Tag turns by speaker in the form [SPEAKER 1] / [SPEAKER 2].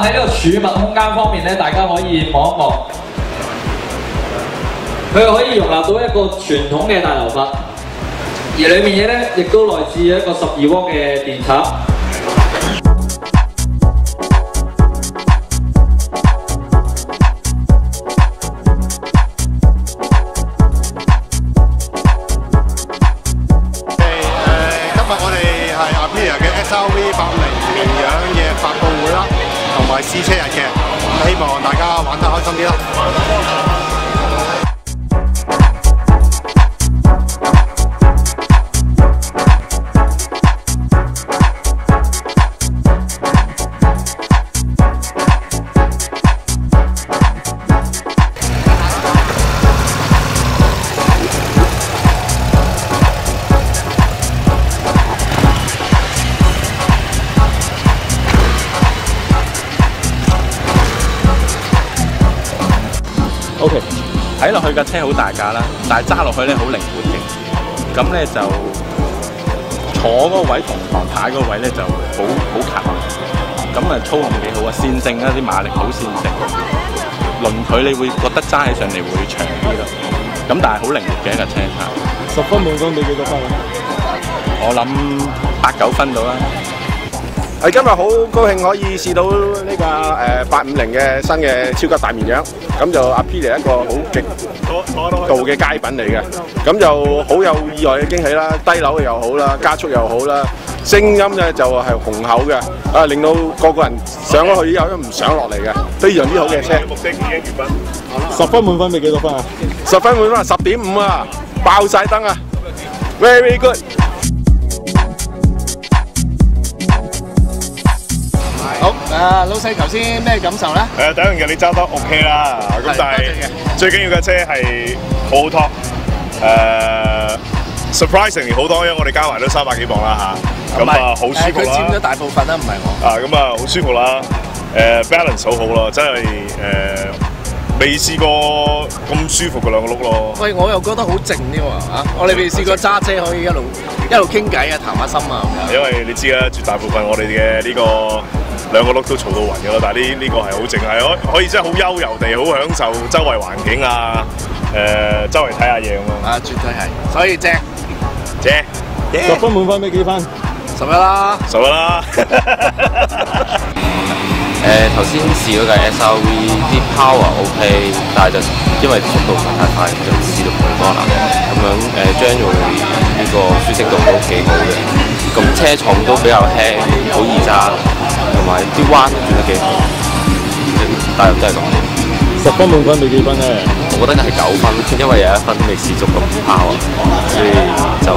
[SPEAKER 1] 喺呢個儲物空間方面咧，大家可以望一望，佢可以容納到一個傳統嘅大頭髮，而裡面嘢咧亦都來自一個12瓦嘅電插。
[SPEAKER 2] SRV 850名揚嘅發佈會啦，同埋試車日嘅，希望大家玩得開心啲啦。
[SPEAKER 3] OK， 睇落去架車好大架啦，但係揸落去咧好靈活嘅。咁咧就坐嗰個位同旁太嗰個位咧就好近。咁啊操控幾好啊，線性啊啲馬力好線性，輪距你會覺得揸起上嚟會長啲咯。咁但係好靈活嘅一架車嚇。
[SPEAKER 4] 10分滿分俾幾多分啊？
[SPEAKER 3] 我諗8、9分到啦。
[SPEAKER 2] 今日好高興可以試到呢個850嘅新嘅超級大綿羊，咁就阿 P 嚟一個好極度嘅佳品嚟嘅，咁就好有意外嘅驚喜啦，低扭又好啦，加速又好啦，聲音咧就係雄厚嘅，啊令到個個人上咗去以後都唔想落嚟嘅，非常之好嘅車。目的已經完畢。
[SPEAKER 4] 10分滿分俾幾多分啊
[SPEAKER 2] ？10分滿分啊，10.5啊，爆晒燈啊 ，very good。
[SPEAKER 5] 好，老細頭先咩感受咧？
[SPEAKER 6] 第一樣嘢你揸得 OK 啦，咁但係最緊要嘅車係好好拖，surprisingly 好多，因為我哋加埋都300幾磅啦嚇，咁啊好舒服啦。
[SPEAKER 5] 佢佔咗大部分啦，唔係我。
[SPEAKER 6] 咁啊好舒服啦，balance 好好咯，真係未試過咁舒服嘅兩個轆咯。
[SPEAKER 5] 喂，我又覺得好靜啲喎嚇，我哋未試過揸車可以一路傾偈啊，談下心啊。
[SPEAKER 6] 因為你知啦，絕大部分我哋嘅呢個。 兩個轆都嘈到暈嘅啦，但係呢個係好靜，係可以真係好悠遊地，好享受周圍環境啊，周圍睇下嘢咁咯。
[SPEAKER 5] 啊，絕對係，所以正
[SPEAKER 4] 10分滿分俾幾分
[SPEAKER 5] ？11啦
[SPEAKER 6] ，11啦。
[SPEAKER 7] 頭先試嗰架 SRV 啲 power OK， 但係就因為速度太快，就試到好多啦。咁樣general 呢個舒適度都幾好嘅，咁車重都比較輕，好易揸。 同埋啲彎都轉得幾好，大約都係咁。
[SPEAKER 4] 10分滿分俾幾分咧？
[SPEAKER 7] 我覺得係9分，因為有1分未試足咁power，所以就